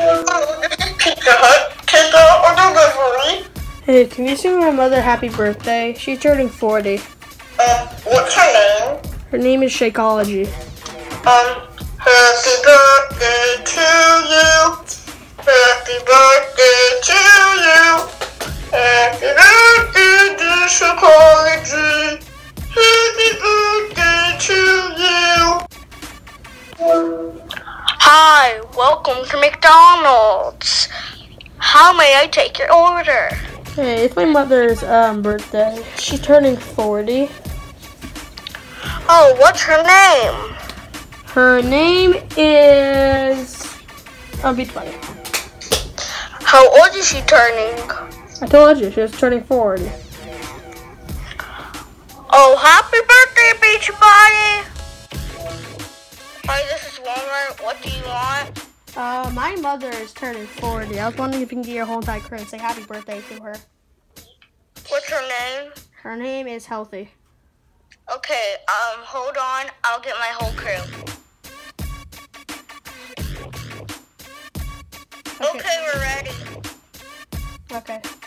Pizza Hut. Take a delivery. Hey, can you sing my mother happy birthday? She's turning 40. What's her name? Her name is Shakeology. Happy birthday to you. Happy birthday to you. Happy birthday, dear Shakeology. Happy birthday to you. Hi, welcome to McDonald's. How may I take your order? Hey, it's my mother's birthday. She's turning 40. Oh, what's her name? Her name is Beach Bunny. How old is she turning? I told you, she was turning 40. Oh, happy birthday, Beach Bunny! Hi, this is Walmart. What do you want? My mother is turning 40. I was wondering if you can get your whole entire crew and say happy birthday to her. What's her name? Her name is Healthy. Okay, hold on. I'll get my whole crew. Okay, we're ready. Okay.